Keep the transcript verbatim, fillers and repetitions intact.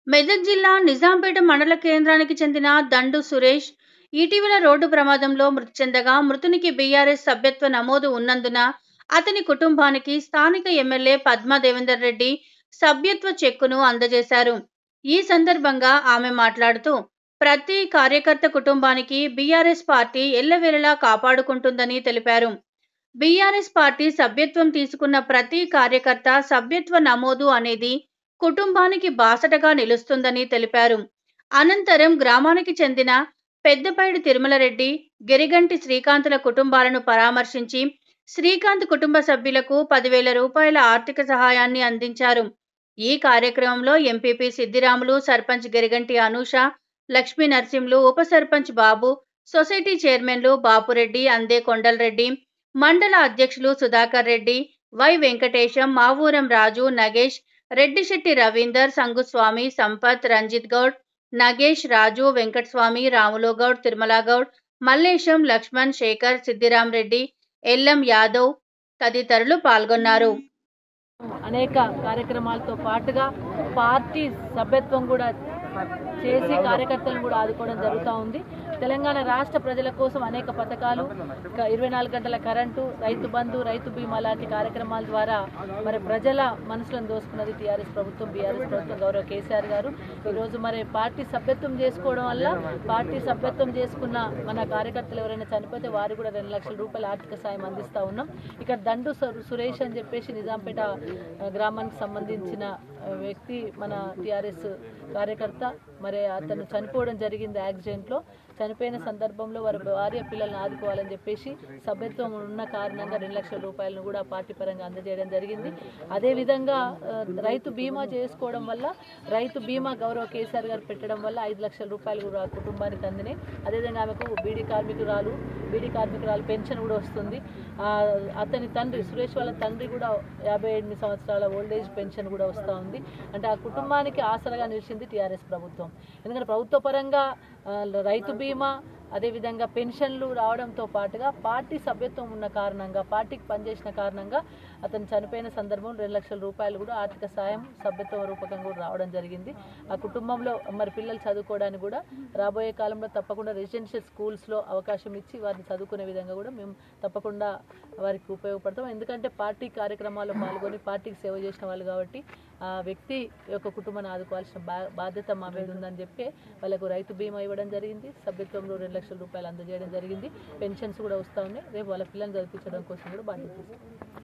మెదక్ జిల్లా నిజాంపేట మండల కేంద్రానికి చెందిన దండు సురేష్ ఇటీవల రోడ్డు ప్రమాదంలో మృతి చెందగా మృతునికి బీఆర్ఎస్ సభ్యత్వ నమోదు ఉన్నందున అతని కుటుంబానికి స్థానిక ఎమ్మెల్యే పద్మా దేవేందర్ రెడ్డి సభ్యత్వ చెక్కును అందజేశారు. ఈ సందర్భంగా ఆమె మాట్లాడుతూ ప్రతి కార్యకర్త కుటుంబానికి బీఆర్ఎస్ పార్టీ ఎల్లవేళలా కాపాడుకుంటుందని తెలిపారు. బీఆర్ఎస్ పార్టీ సభ్యత్వం తీసుకున్న ప్రతి కార్యకర్త సభ్యత్వ నమోదు అనేది కుటుంబానికి బాసటగా నిలుస్తుందని తెలిపారు. అనంతరం గ్రామానికి చెందిన పెద్దపైడి తిరుమలరెడ్డి, గిరిగంటి శ్రీకాంతుల కుటుంబాలను పరామర్శించి శ్రీకాంత్ కుటుంబ సభ్యులకు పదివేల రూపాయల ఆర్థిక సహాయాన్ని అందించారు. ఈ కార్యక్రమంలో ఎంపీపీ సిద్దిరాములు, సర్పంచ్ గిరిగంటి అనూష, లక్ష్మీ నర్సింలు, ఉప సర్పంచ్ బాబు, సొసైటీ చైర్మన్లు బాపురెడ్డి, అందే కొండలరెడ్డి, మండల అధ్యక్షులు సుధాకర్ రెడ్డి, వై వెంకటేశం, మావూరం రాజు, నగేష్, రెడ్డిశెట్టి రవీందర్, సంగుస్వామి, సంపత్, రంజిత్ గౌడ్, నగేష్, రాజు, వెంకటస్వామి, రాములు గౌడ్, తిరుమల గౌడ్, మల్లేశం, లక్ష్మణ్, శేఖర్, సిద్దిరాం రెడ్డి, ఎల్లం యాదవ్ తదితరులు పాల్గొన్నారు. అనేక కార్యక్రమాలతో పాటుగా పార్టీ సభ్యత్వం కూడా చేసి కార్యకర్తలను కూడా ఆదుకోవడం జరుగుతూ ఉంది. తెలంగాణ రాష్ట్ర ప్రజల కోసం అనేక పథకాలు, ఇరవై నాలుగు గంటల కరెంటు, రైతు బంధు, రైతు బీమా లాంటి కార్యక్రమాల ద్వారా మరి ప్రజల మనసులను దోసుకున్నది టీఆర్ఎస్ ప్రభుత్వం, బీఆర్ఎస్ ప్రభుత్వం, గౌరవ కేసీఆర్ గారు. ఈరోజు మరి పార్టీ సభ్యత్వం చేసుకోవడం వల్ల పార్టీ సభ్యత్వం చేసుకున్న మన కార్యకర్తలు ఎవరైనా చనిపోతే వారు కూడా రెండు లక్షల రూపాయల ఆర్థిక సాయం అందిస్తూ ఉన్నాం. ఇక్కడ దండు సురేష్ అని చెప్పేసి నిజాంపేట గ్రామానికి సంబంధించిన వ్యక్తి, మన టీఆర్ఎస్ కార్యకర్త. మరి అతను చనిపోవడం జరిగింది యాక్సిడెంట్లో. చనిపోయిన సందర్భంలో వారి భార్య పిల్లల్ని ఆదుకోవాలని చెప్పేసి సభ్యత్వం ఉన్న కారణంగా రెండు లక్షల రూపాయలను కూడా పార్టీ పరంగా అందజేయడం జరిగింది. అదేవిధంగా రైతు బీమా చేసుకోవడం వల్ల, రైతు బీమా గౌరవ కేసీఆర్ గారు పెట్టడం వల్ల ఐదు లక్షల రూపాయలు కూడా కుటుంబానికి అందినాయి. అదేవిధంగా ఆమెకు బీడీ కార్మికురాలు బీడీ కార్మికురాలు పెన్షన్ కూడా వస్తుంది. అతని తండ్రి సురేష్ వాళ్ళ తండ్రి కూడా యాభై ఎనిమిది సంవత్సరాల ఓల్డేజ్ పెన్షన్ కూడా వస్తూ ఉంది. అంటే ఆ కుటుంబానికి ఆసరగా నిలిచింది టీఆర్ఎస్ ప్రభుత్వం. ఎందుకంటే ప్రభుత్వ పరంగా రైతు బీమా, అదేవిధంగా పెన్షన్లు రావడంతో పాటుగా పార్టీ సభ్యత్వం ఉన్న కారణంగా, పార్టీకి పనిచేసిన కారణంగా అతను చనిపోయిన సందర్భంలో రెండు లక్షల రూపాయలు కూడా ఆర్థిక సాయం సభ్యత్వ రూపకంగా కూడా రావడం జరిగింది. ఆ కుటుంబంలో మరి పిల్లలు చదువుకోవడానికి కూడా రాబోయే కాలంలో తప్పకుండా రెసిడెన్షియల్ స్కూల్స్లో అవకాశం ఇచ్చి వారిని చదువుకునే విధంగా కూడా మేము తప్పకుండా వారికి ఉపయోగపడతాం. ఎందుకంటే పార్టీ కార్యక్రమాల్లో పాల్గొని పార్టీకి సేవ చేసిన వాళ్ళు కాబట్టి ఆ వ్యక్తి యొక్క కుటుంబాన్ని ఆదుకోవాల్సిన బా బాధ్యత మా మీద ఉందని చెప్పి వాళ్ళకు రైతు బీమా ఇవ్వడం జరిగింది. సభ్యత్వంలో రెండు లక్షల రూపాయలు అందజేయడం జరిగింది. పెన్షన్స్ కూడా వస్తూ ఉన్నాయి. రేపు వాళ్ళ పిల్లల్ని చదివించడం కోసం కూడా బాధ్యత తీసుకుంటాం.